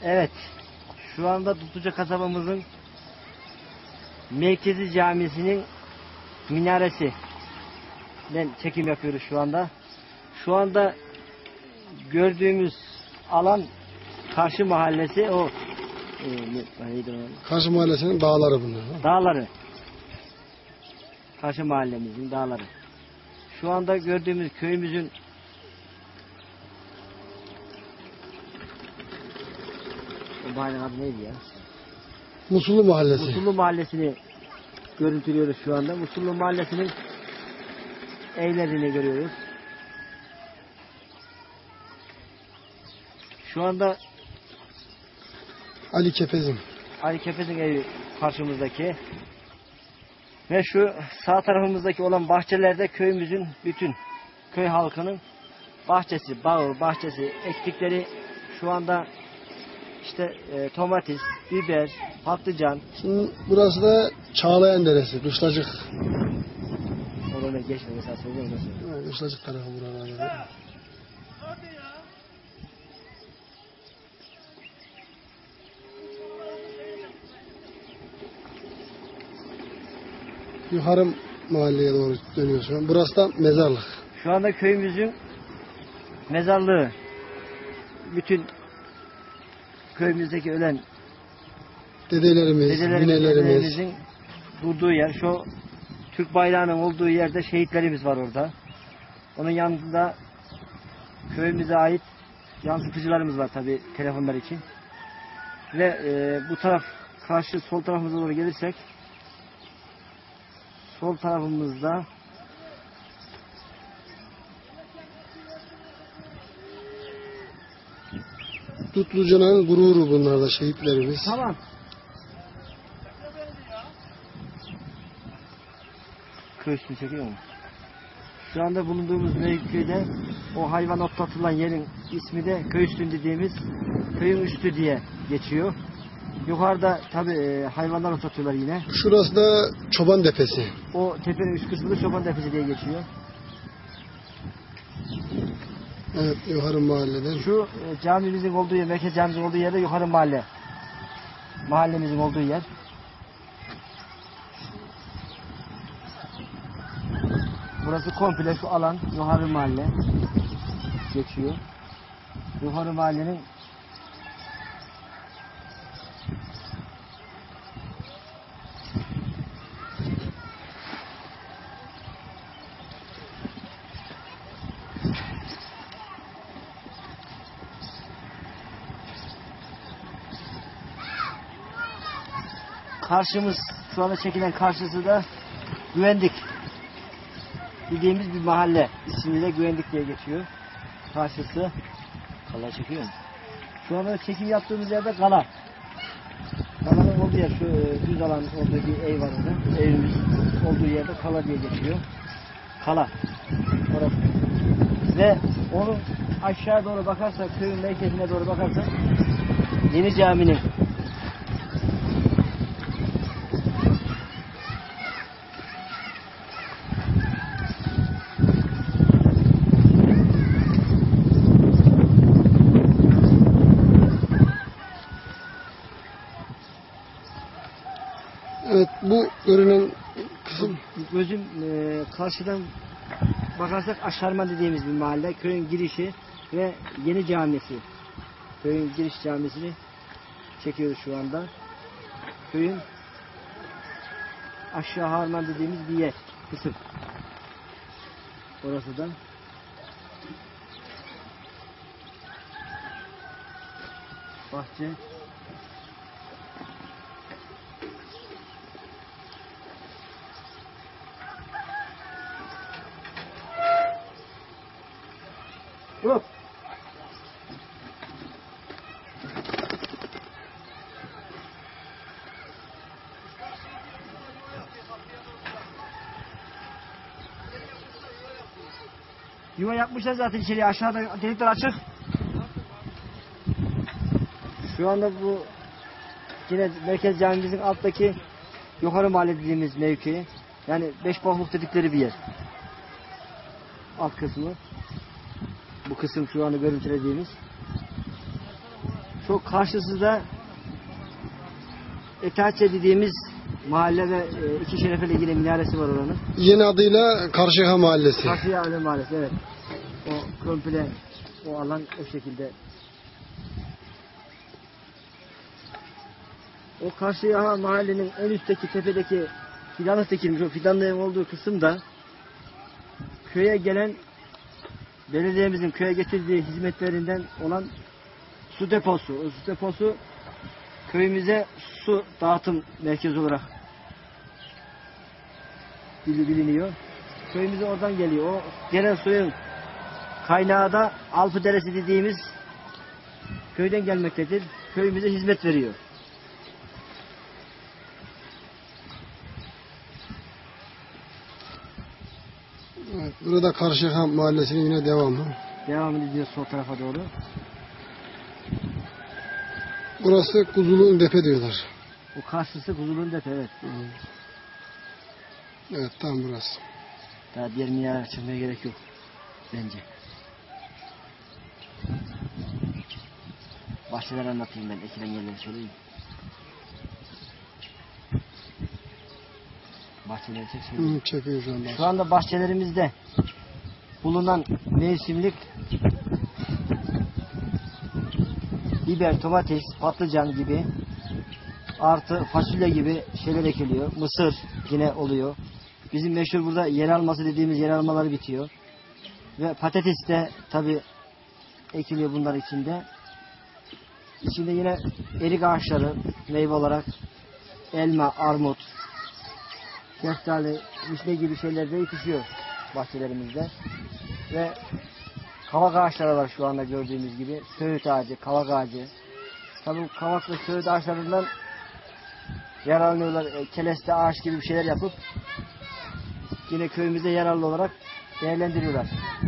Evet, şu anda Dutluca kasabamızın merkezi camisinin minaresinden çekim yapıyoruz şu anda. Şu anda gördüğümüz alan Karşı Mahallesi, o Karşı Mahallesi'nin dağları bunlar. dağları. Karşı mahallemizin dağları. Şu anda gördüğümüz köyümüzün o mahallenin adı neydi ya? Musullu Mahallesi. Musullu Mahallesi'ni görüntülüyoruz şu anda. Musullu Mahallesi'nin evlerini görüyoruz. Şu anda Ali Kepez'in evi karşımızdaki. Ve şu sağ tarafımızdaki olan bahçelerde köyümüzün bütün köy halkının bahçesi, bağı, bahçesi, ektikleri şu anda işte domates, biber, patlıcan. Şimdi burası da Çağlayan Deresi, Duşlacık. Orada geçme mesela söyleyeyim nasıl? Evet, Duşlacık tarafı buralarda. Yukarı mahalleye doğru dönüyoruz şu an. Burası da mezarlık. Şu anda köyümüzün mezarlığı. Bütün köyümüzdeki ölen dedelerimizin durduğu yer. Şu Türk bayrağının olduğu yerde şehitlerimiz var orada. Onun yanında köyümüze ait yansıtıcılarımız var tabi telefonlar için. Ve bu taraf karşı sol tarafımıza doğru gelirsek sol tarafımızda Dutluca'nın gururu bunlar da şehitlerimiz. tamam. Köy üstünü çekiyor mu? Şu anda bulunduğumuz mevkide o hayvan otlatılan yerin ismi de köy üstü dediğimiz köyün üstü diye geçiyor. Yukarıda tabi hayvanlar otlatıyorlar yine. Şurası da Çoban Tepesi. O tepenin üst kısmı da Çoban Tepesi diye geçiyor. Evet, yukarı mahalleden. Şu camimizin olduğu yer, merkez camimizin olduğu yerde yukarı mahalle. Mahallemizin olduğu yer. Burası komple şu alan yukarı mahalle geçiyor. Yukarı mahallenin karşımız, şu anda çekilen karşısı da Güvendik dediğimiz bir mahalle ismiyle Güvendik diye geçiyor. Karşısı Kala çekiyor mu? Şu anda çekim yaptığımız yerde Kala. Kala'nın olduğu yer, şu düz alan olduğu bir ev var orada. Evimiz olduğu yerde Kala diye geçiyor. Kala. Orası. Ve onun aşağı doğru bakarsak, köyün merkezine doğru bakarsak Yeni Cami'nin Evet, bu görünen kısım gözüm karşıdan bakarsak Aşarman dediğimiz bir mahalle. Köyün girişi ve Yeni Camisi. Köyün giriş camisini çekiyoruz şu anda. Köyün Aşağı Harman dediğimiz bir yer. Kısım. Orası da. Bahçe. Hop. Yuva yapmışlar zaten içeriye, aşağıda delikler açık. Şu anda bu yine merkez camimizin alttaki yukarı mahalle dediğimiz mevki. Yani beş bahluk dedikleri bir yer. Alt kısmı. Bu kısım şu anda görüntülediğimiz. Çok karşısı da Etaçe dediğimiz mahalle ve iki şerefeli yine minaresi var oranın. Yeni adıyla Karşıyaka Mahallesi. Karşıyaka Mahallesi, evet. O komple o alan o şekilde. O Karşıyaka mahallenin en üstteki tepedeki fidanlık dikilmiş, o fidanlığın olduğu kısımda köye gelen belediyemizin köye getirdiği hizmetlerinden olan su deposu. O su deposu köyümüze su dağıtım merkezi olarak biliniyor. Köyümüze oradan geliyor. O gelen suyun kaynağı da Alpı Deresi dediğimiz köyden gelmektedir. Köyümüze hizmet veriyor. Evet, burada Karşıyaka Mahallesi'nin yine devamı. Devam ediyor sol tarafa doğru. Burası Kuzulu Depe diyorlar. O karşısı Kuzulu'nun depe, evet. Evet, tam burası. Daha diğer minare çıkmaya gerek yok bence. Bahçeler anlatayım ben, ekilen yerleri söyleyeyim. Bahçeleri çek söyleyeyim. Çekiyor şu anda. Şu anda bahçelerimizde bulunan mevsimlik biber, domates, patlıcan gibi artı fasulye gibi şeyler ekiliyor. Mısır yine oluyor. Bizim meşhur burada yer alması dediğimiz yer almaları bitiyor. Ve patates de tabi ekiliyor bunlar içinde. İçinde yine erik ağaçları meyve olarak elma, armut, şeftali, vişne gibi şeyler de yetişiyor bahçelerimizde. Ve kavak ağaçları var şu anda gördüğümüz gibi. Söğüt ağacı, kavak ağacı. Tabi kavak ve söğüt ağaçlarından yararlanıyorlar. Keleste ağaç gibi bir şeyler yapıp yine köyümüzde yararlı olarak değerlendiriyorlar.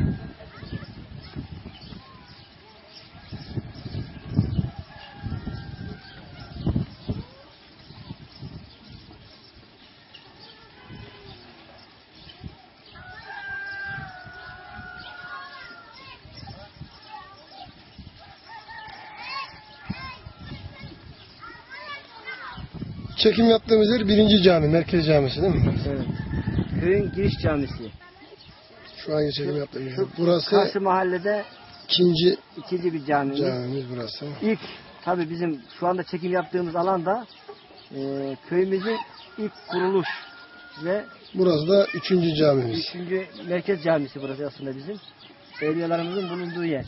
Çekim yaptığımız yer 1. cami, Merkez Camisi değil mi? Evet. Köyün giriş camisi. Şu an çekim yaptığımız yer. Şu Burası karşı mahallede ikinci bir camimiz. camimiz burası. İlk tabi bizim şu anda çekim yaptığımız alanda köyümüzün ilk kuruluş ve Burası da 3. camimiz. 3. merkez camisi burası aslında bizim. Evliyalarımızın bulunduğu yer.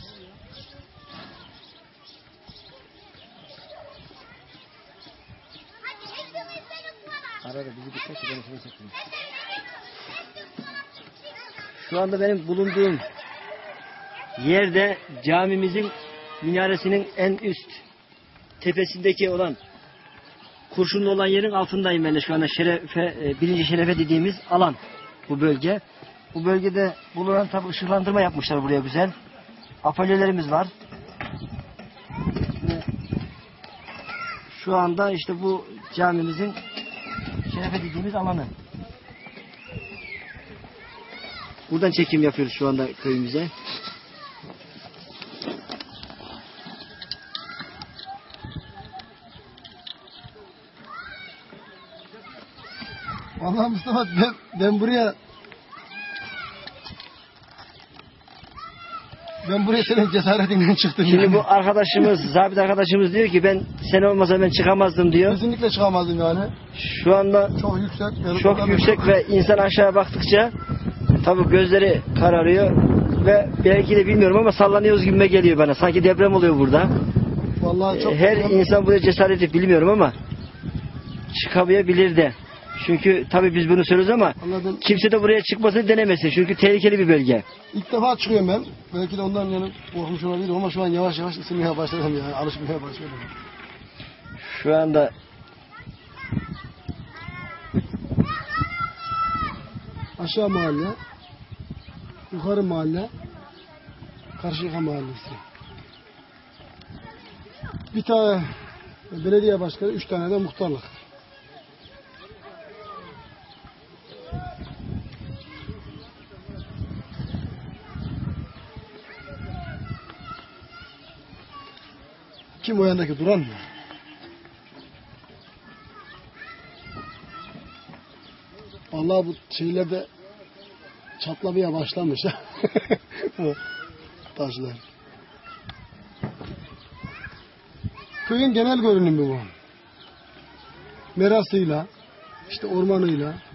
Arada bizi dikkat edin. Şu anda benim bulunduğum yerde camimizin minaresinin en üst tepesindeki olan kurşunlu olan yerin altındayım ben de şu anda şerefe, 1. şerefe dediğimiz alan bu bölge. Bu bölgede bulunan tabi ışıklandırma yapmışlar buraya güzel. Apolyelerimiz var. Şu anda işte bu camimizin şerefe dediğimiz alanı. Buradan çekim yapıyoruz şu anda köyümüze. Vallahi Mustafa ben buraya senin cesaretinden çıktım. Şimdi yani. bu arkadaşımız, zabit arkadaşımız diyor ki ben sen olmasa ben çıkamazdım diyor. Kesinlikle çıkamazdım yani. Şu anda Çok yüksek. çok yüksek ve insan aşağı baktıkça tabii gözleri kararıyor ve belki de bilmiyorum ama sallanıyoruz gibime geliyor bana. Sanki deprem oluyor burada. Vallahi çok Her insan buraya cesaret edip bilmiyorum ama çıkamayabilir de. Çünkü tabii biz bunu söylüyoruz ama Anladım. kimse de buraya çıkmasını denemesin. Çünkü tehlikeli bir bölge. İlk defa çıkıyorum ben. Belki de ondan yani korkmuş olabilirim ama şu an yavaş yavaş ısınmaya başladım yani. Alışmaya başladım. Şu anda Aşağı mahalle, yukarı mahalle, Karşıyaka Mahallesi. Bir tane belediye başkanı, 3 tane de muhtarlık. Kim o yandaki duran mı? Vallahi bu şeylerde çatlamaya başlamış. Bu taşlar. Köyün genel görünümü bu. Merasıyla, işte ormanıyla,